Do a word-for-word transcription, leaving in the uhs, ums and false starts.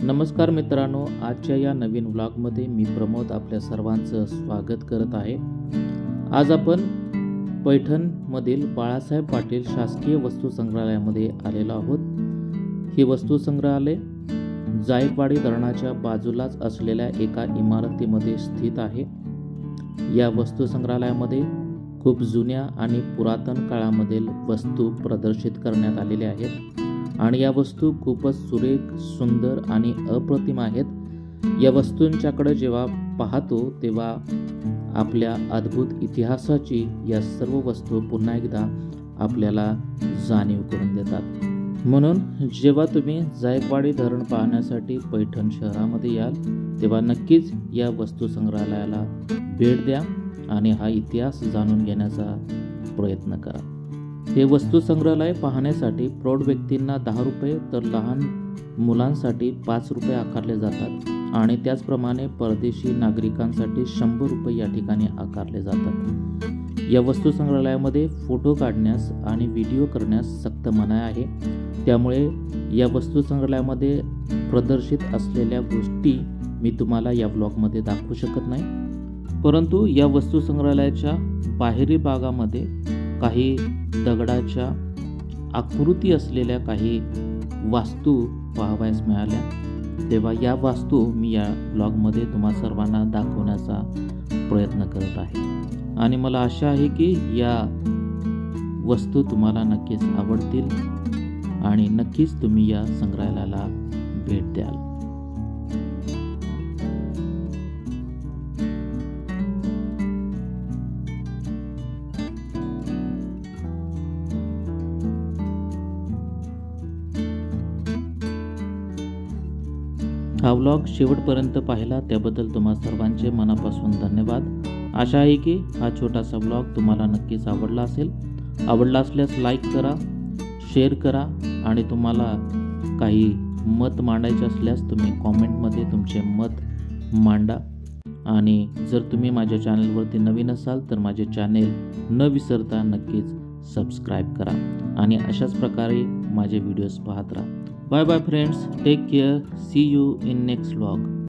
नमस्कार मित्रांनो, आजच्या या नवीन व्लॉगमध्ये मी प्रमोद आपल्या सर्वांचं स्वागत करत आहे। आज आपण पैठणमधील बाळासाहेब पाटील शासकीय वस्तू संग्रहालयामध्ये आलेलो आहोत। हे वस्तू संग्रहालय जायकवाडी धरणाच्या बाजूलाच असलेल्या एका इमारतीमध्ये स्थित आहे। या वस्तू संग्रहालयामध्ये खूप जुन्या आणि पुरातन काळामधील वस्तू प्रदर्शित करण्यात आलेल्या आहेत आणि या वस्तू खूपच सुरेख, सुंदर आणि अप्रतिम आहेत। या वस्तूंच्याकडे जेव्हा पाहतो तेव्हा आपल्या अद्भुत इतिहासाची या सर्व वस्तू पुन्हा एकदा आपल्याला जाणीव करून देतात। म्हणून जेव्हा तुम्ही जायकवाडी धरण पाहण्यासाठी पैठण शहरामध्ये याल तेव्हा नक्कीच या वस्तू संग्रहालयाला भेट द्या आणि हा इतिहास जाणून घेण्याचा प्रयत्न करा। हे वस्तू संग्रहालय पाहण्यासाठी प्रौढ व्यक्तींना दहा रुपये तर लहान मुलांसाठी पाच रुपये आकारले जातात आणि त्याचप्रमाणे परदेशी नागरिकांसाठी शंभर रुपये या ठिकाणी आकारले जातात। या वस्तू संग्रहालयामध्ये फोटो काढण्यास आणि व्हिडिओ करण्यास सक्त मनाई आहे, त्यामुळे या वस्तू संग्रहालयामध्ये प्रदर्शित असलेल्या गोष्टी मी तुम्हाला या ब्लॉगमध्ये दाखवू शकत नाही, परंतु या वस्तू संग्रहालयाच्या बाहेरील भागामध्ये काही दगडाच्या आकृती असलेल्या काही वास्तू पाहावयास मिळाल्या। तेव्हा या वास्तू मी या ब्लॉगमध्ये तुम्हा सर्वांना दाखवण्याचा प्रयत्न करत आहे आणि मला आशा आहे की या वस्तू तुम्हाला नक्कीच आवडतील आणि नक्कीच तुम्ही या संग्रहालयाला भेट द्याल। हा व्लॉग शेवटपर्यंत पाहिला त्याबद्दल तुम्हा सर्वांचे मनापासून धन्यवाद। आशा आहे की हा छोटासा व्लॉग तुम्हाला नक्कीच आवडला असेल। आवडला असल्यास लाईक करा, शेअर करा आणि तुम्हाला काही मत मांडायचे असल्यास तुम्ही कॉमेंटमध्ये तुमचे मत मांडा। आणि जर तुम्ही माझ्या चॅनलवरती नवीन असाल तर माझे चॅनेल न विसरता नक्कीच सबस्क्राईब करा आणि अशाच प्रकारे माझे व्हिडिओज पाहत राहा। Bye bye friends, take care, see you in next vlog।